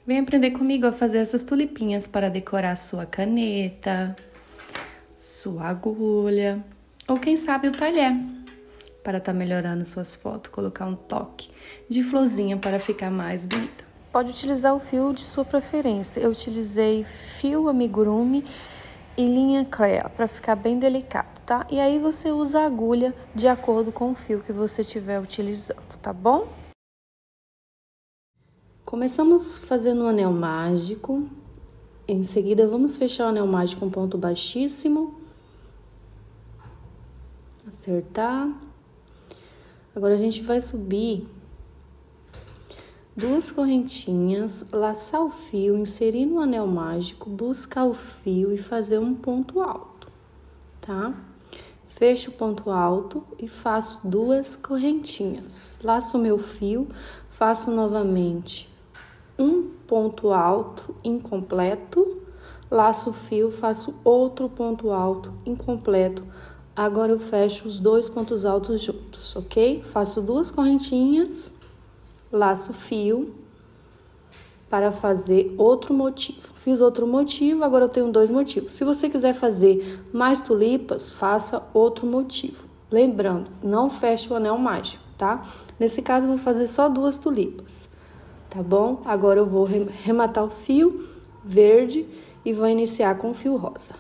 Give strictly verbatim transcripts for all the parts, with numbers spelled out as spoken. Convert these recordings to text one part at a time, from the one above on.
Vem aprender comigo a fazer essas tulipinhas para decorar sua caneta, sua agulha ou quem sabe o talher, para estar tá melhorando suas fotos, colocar um toque de florzinha para ficar mais bonita. Pode utilizar o fio de sua preferência. Eu utilizei fio amigurumi e linha Clear para ficar bem delicado, tá? E aí você usa a agulha de acordo com o fio que você estiver utilizando, tá bom? Começamos fazendo um anel mágico. Em seguida, vamos fechar o anel mágico com um ponto baixíssimo. Acertar. Agora, a gente vai subir duas correntinhas, laçar o fio, inserir no anel mágico, buscar o fio e fazer um ponto alto, tá? Fecho o ponto alto e faço duas correntinhas. Laço o meu fio, faço novamente um ponto alto incompleto, laço o fio, faço outro ponto alto incompleto. Agora eu fecho os dois pontos altos juntos, ok? Faço duas correntinhas, laço o fio para fazer outro motivo. Fiz outro motivo, agora eu tenho dois motivos. Se você quiser fazer mais tulipas, faça outro motivo. Lembrando, não feche o anel mágico, tá? Nesse caso, eu vou fazer só duas tulipas, tá bom? Agora eu vou rematar o fio verde e vou iniciar com o fio rosa.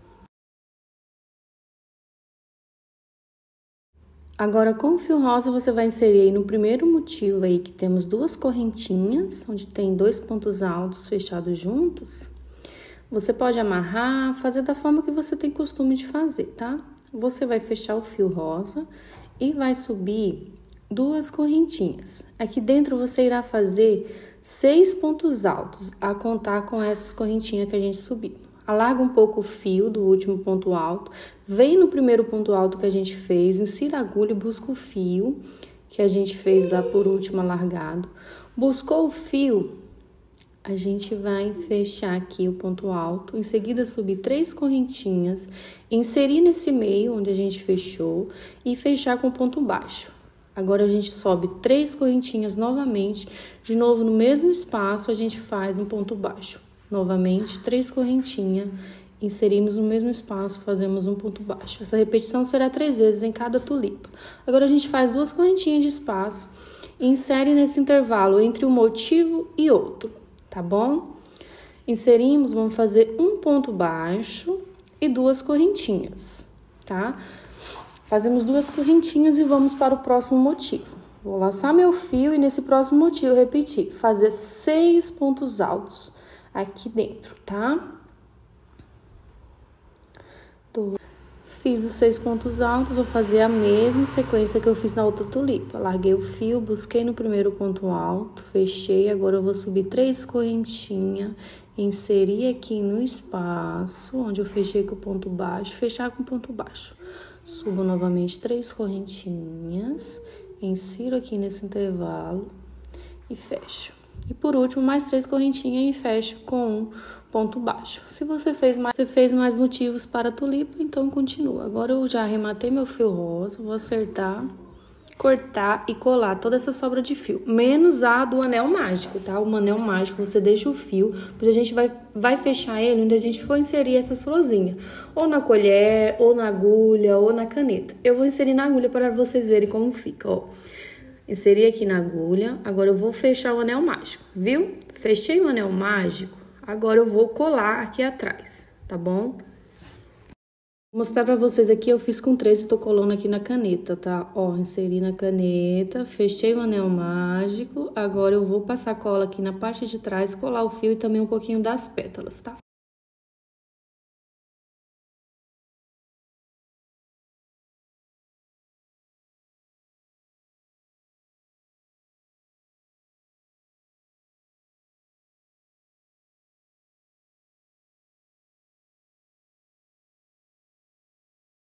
Agora, com o fio rosa, você vai inserir aí no primeiro motivo aí que temos duas correntinhas, onde tem dois pontos altos fechados juntos. Você pode amarrar, fazer da forma que você tem costume de fazer, tá? Você vai fechar o fio rosa e vai subir duas correntinhas. Aqui dentro você irá fazer seis pontos altos, a contar com essas correntinhas que a gente subiu. Alarga um pouco o fio do último ponto alto, vem no primeiro ponto alto que a gente fez, insira a agulha e busca o fio que a gente fez lá por último alargado. Buscou o fio, a gente vai fechar aqui o ponto alto, em seguida subir três correntinhas, inserir nesse meio onde a gente fechou e fechar com ponto baixo. Agora a gente sobe três correntinhas novamente, de novo no mesmo espaço a gente faz um ponto baixo. Novamente, três correntinhas, inserimos no mesmo espaço, fazemos um ponto baixo. Essa repetição será três vezes em cada tulipa. Agora, a gente faz duas correntinhas de espaço e insere nesse intervalo entre um motivo e outro, tá bom? Inserimos, vamos fazer um ponto baixo e duas correntinhas, tá? Fazemos duas correntinhas e vamos para o próximo motivo. Vou laçar meu fio e nesse próximo motivo repetir, fazer seis pontos altos aqui dentro, tá? Tô. Fiz os seis pontos altos, vou fazer a mesma sequência que eu fiz na outra tulipa. Larguei o fio, busquei no primeiro ponto alto, fechei, agora eu vou subir três correntinhas, inserir aqui no espaço, onde eu fechei com o ponto baixo, fechar com o ponto baixo. Subo novamente três correntinhas, insiro aqui nesse intervalo e fecho. E por último, mais três correntinhas e fecho com um ponto baixo. Se você fez mais, você fez mais motivos para a tulipa, então continua. Agora eu já arrematei meu fio rosa, vou acertar, cortar e colar toda essa sobra de fio. Menos a do anel mágico, tá? O anel mágico, você deixa o fio, porque a gente vai, vai fechar ele onde a gente for inserir essas florzinhas. Ou na colher, ou na agulha, ou na caneta. Eu vou inserir na agulha para vocês verem como fica, ó. Inseri aqui na agulha, agora eu vou fechar o anel mágico, viu? Fechei o anel mágico, agora eu vou colar aqui atrás, tá bom? Vou mostrar pra vocês aqui, eu fiz com três e tô colando aqui na caneta, tá? Ó, inseri na caneta, fechei o anel mágico, agora eu vou passar cola aqui na parte de trás, colar o fio e também um pouquinho das pétalas, tá?